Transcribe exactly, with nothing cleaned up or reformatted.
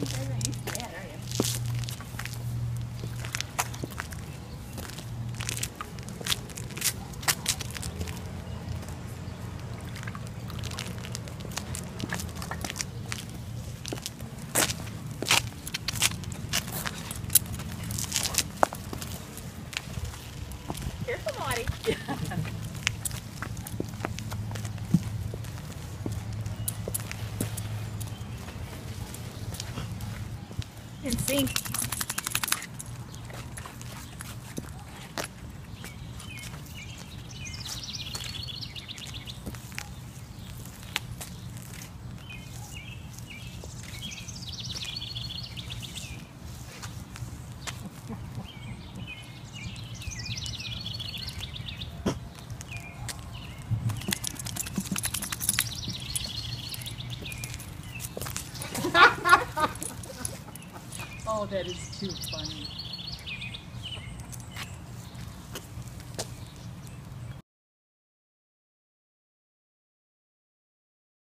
You're not used to that, are you? Careful, Maude. In sync. Oh, that is too funny.